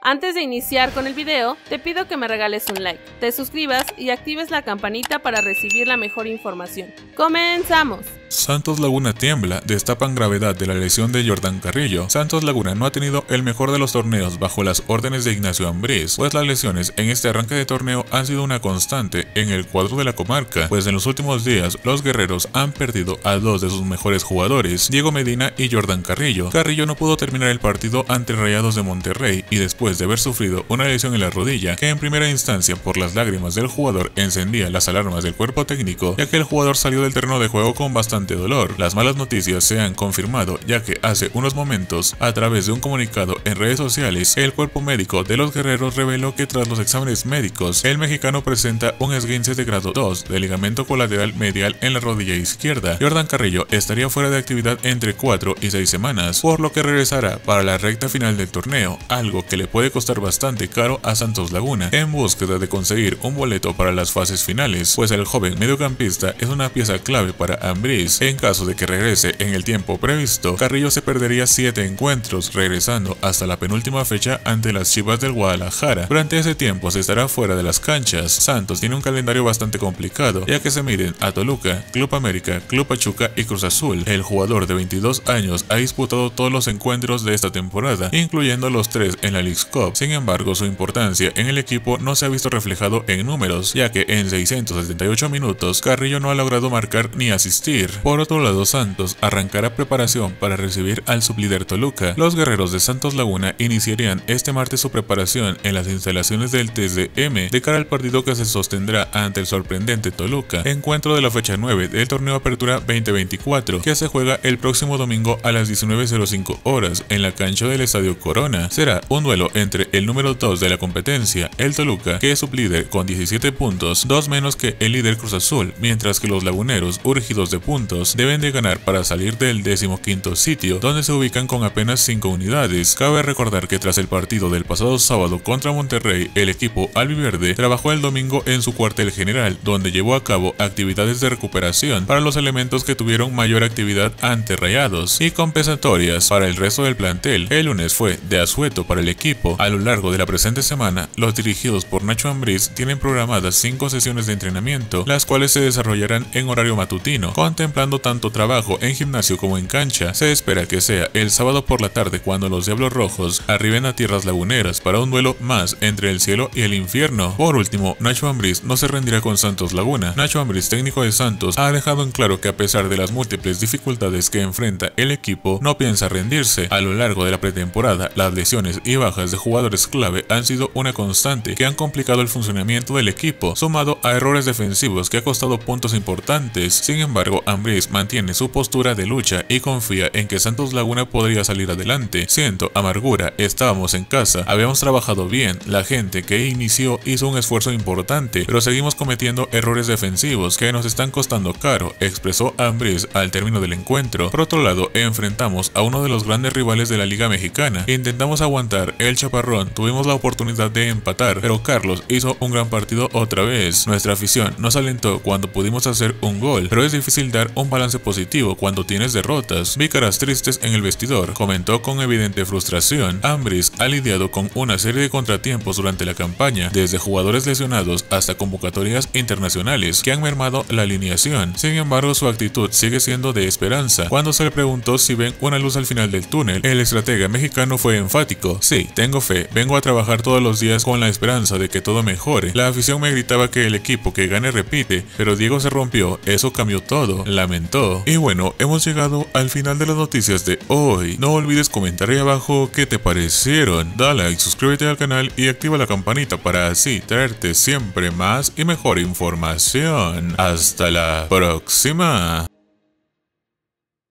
Antes de iniciar con el video, te pido que me regales un like, te suscribas y actives la campanita para recibir la mejor información. ¡Comenzamos! Santos Laguna tiembla, destapan gravedad de la lesión de Jordan Carrillo. Santos Laguna no ha tenido el mejor de los torneos bajo las órdenes de Ignacio Ambriz, pues las lesiones en este arranque de torneo han sido una constante en el cuadro de la comarca, pues en los últimos días los guerreros han perdido a dos de sus mejores jugadores, Diego Medina y Jordan Carrillo. Carrillo no pudo terminar el partido ante Rayados de Monterrey y después de haber sufrido una lesión en la rodilla, que en primera instancia por las lágrimas del jugador encendía las alarmas del cuerpo técnico, ya que el jugador salió del terreno de juego con bastante dolor. Las malas noticias se han confirmado, ya que hace unos momentos, a través de un comunicado en redes sociales, el cuerpo médico de los guerreros reveló que tras los exámenes médicos, el mexicano presenta un esguince de grado 2 de ligamento colateral medial en la rodilla izquierda. Jordan Carrillo estaría fuera de actividad entre 4 y 6 semanas, por lo que regresará para la recta final del torneo, algo que le puede costar bastante caro a Santos Laguna, en búsqueda de conseguir un boleto para las fases finales, pues el joven mediocampista es una pieza clave para Ambriz. En caso de que regrese en el tiempo previsto, Carrillo se perdería 7 encuentros, regresando hasta la penúltima fecha ante las Chivas del Guadalajara. Durante ese tiempo se estará fuera de las canchas. Santos tiene un calendario bastante complicado, ya que se miden a Toluca, Club América, Club Pachuca y Cruz Azul. El jugador de 22 años ha disputado todos los encuentros de esta temporada, incluyendo los 3 en la Leagues Cup. Sin embargo, su importancia en el equipo no se ha visto reflejado en números, ya que en 678 minutos Carrillo no ha logrado marcar ni asistir. Por otro lado, Santos arrancará preparación para recibir al sublíder Toluca. Los guerreros de Santos Laguna iniciarían este martes su preparación en las instalaciones del TSM de cara al partido que se sostendrá ante el sorprendente Toluca, encuentro de la fecha 9 del torneo Apertura 2024, que se juega el próximo domingo a las 19:05 horas en la cancha del Estadio Corona. Será un duelo entre el número 2 de la competencia, el Toluca, que es sublíder con 17 puntos, 2 menos que el líder Cruz Azul, mientras que los laguneros, urgidos de puntos, deben de ganar para salir del 15º sitio, donde se ubican con apenas 5 unidades. Cabe recordar que tras el partido del pasado sábado contra Monterrey, el equipo albiverde trabajó el domingo en su cuartel general, donde llevó a cabo actividades de recuperación para los elementos que tuvieron mayor actividad ante Rayados y compensatorias para el resto del plantel. El lunes fue de asueto para el equipo. A lo largo de la presente semana, los dirigidos por Nacho Ambriz tienen programadas 5 sesiones de entrenamiento, las cuales se desarrollarán en horario matutino, contemplando tanto trabajo en gimnasio como en cancha. Se espera que sea el sábado por la tarde cuando los Diablos Rojos arriben a tierras laguneras para un duelo más entre el cielo y el infierno. Por último, Nacho Ambriz no se rendirá con Santos Laguna. Nacho Ambriz, técnico de Santos, ha dejado en claro que a pesar de las múltiples dificultades que enfrenta el equipo, no piensa rendirse. A lo largo de la pretemporada, las lesiones y bajas de jugadores clave han sido una constante que han complicado el funcionamiento del equipo, sumado a errores defensivos que ha costado puntos importantes. Sin embargo, Ambriz mantiene su postura de lucha y confía en que Santos Laguna podría salir adelante. Siento amargura, estábamos en casa, habíamos trabajado bien, la gente que inició hizo un esfuerzo importante, pero seguimos cometiendo errores defensivos que nos están costando caro, expresó Ambriz al término del encuentro. Por otro lado, enfrentamos a uno de los grandes rivales de la Liga Mexicana. Intentamos aguantar el chaparrón, tuvimos la oportunidad de empatar, pero Carlos hizo un gran partido otra vez. Nuestra afición nos alentó cuando pudimos hacer un gol, pero es difícil dar un balance positivo cuando tienes derrotas. Vi caras tristes en el vestidor, comentó con evidente frustración. Ambriz ha lidiado con una serie de contratiempos durante la campaña, desde jugadores lesionados hasta convocatorias internacionales que han mermado la alineación. Sin embargo, su actitud sigue siendo de esperanza. Cuando se le preguntó si ven una luz al final del túnel, el estratega mexicano fue enfático: sí, tengo fe, vengo a trabajar todos los días con la esperanza de que todo mejore. La afición me gritaba que el equipo que gane repite, pero Diego se rompió, eso cambió todo, lamentó. Y bueno, hemos llegado al final de las noticias de hoy. No olvides comentar ahí abajo qué te parecieron. Dale like, suscríbete al canal y activa la campanita para así traerte siempre más y mejor información. Hasta la próxima.